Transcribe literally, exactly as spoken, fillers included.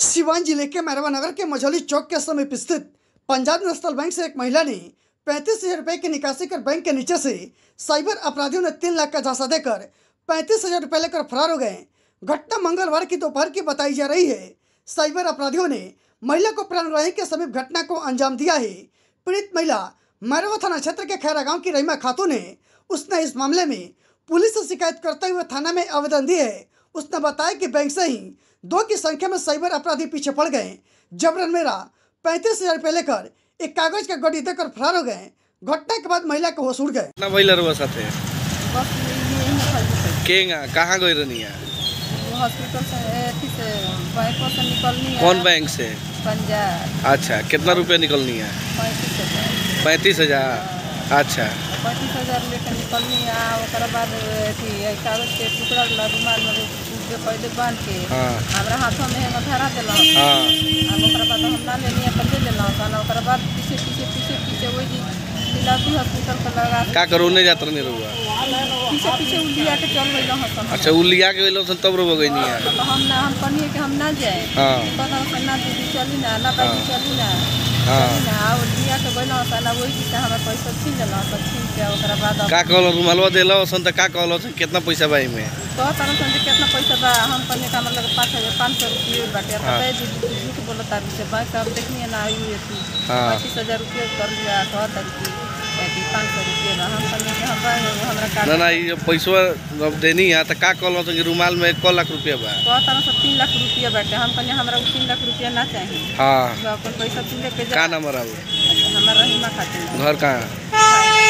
सिवान जिले के मैरवा नगर के मझौली चौक के समीप स्थित पंजाब नेशनल बैंक से एक महिला ने पैंतीस हजार रुपये की निकासी कर बैंक के नीचे से साइबर अपराधियों ने तीन लाख का झांसा देकर पैंतीस हजार रुपये लेकर फरार हो गए। घटना मंगलवार की दोपहर की बताई जा रही है। साइबर अपराधियों ने महिला को प्राणग्राही के समीप घटना को अंजाम दिया है। पीड़ित महिला मैरवा थाना क्षेत्र के खैरा गाँव की रहीमा खातून है। उसने इस मामले में पुलिस से शिकायत करते हुए थाना में आवेदन दिया है। उसने बताया कि बैंक से ही दो की संख्या में साइबर अपराधी पीछे पड़ गए। जबरन मेरा पैंतीस हजार रुपये लेकर एक कागज का गड्डी देकर फरार हो गए। घटना के बाद महिला के होश उड़ गए। ना महिला रो साथे केंगा कहां गई रहनी है? हॉस्पिटल से एथी से बैंक से निकलनी है। कौन बैंक से? पंजाब। अच्छा, कितना रुपया निकलनी है? पैंतीस हजार। पैंतीस हजार अच्छा, पैंतीस हजार लेकर निकलनी है। ओकरा बाद एथी कागज के टुकड़ा रुमाल में पहले बांध के हमारा हाथों में धरा दिला। ओकरा बाद हम ना लेनी है दे दिला। ओकरा बाद पीछे पीछे पीछे पीछे वही मिलाती हॉस्पिटल का लगा का करो नहीं जात नहीं रुआ पीछे पीछे उलिया के चल गइलो हसन। अच्छा, उलिया के गइलो सन तब रो गई नहीं है। तो हम ना हम कहनी कि हम ना जाए। हां कहना सन्ना दीदी चली ना ना बाजी चली ना। हां ना उलिया के गइलो सन वही से हमार पैसा छीन लेला। सब छीन के ओकरा बाद का कहलो रुमालवा देलो सन त का कहलो सन कितना पैसा बाई में? तो तरह सन कितना पैसा बा हम कहनी का मतलब पाँच हजार पाँच सौ रुपये बाटे। बताए दीदी झूठ बोलता से बैंक से अब देखनी ना आई हुई थी। पैंतीस हजार रुपये कर लिया कह तरीके पाँच सौ रुपये हम कहनी कि हम हमरा ना ना ये पैसा अब देनी है त का कहलो सन रुमाल में एक लाख रुपया बा। तो तरह से तीन लाख रुपया बाटे। हम कहनी हमरा तीन लाख रुपया ना चाहिए। हां अपन पैसा तू लेके जा। का नंबर आउ? हमारा रहीमा खातिर। घर कहां?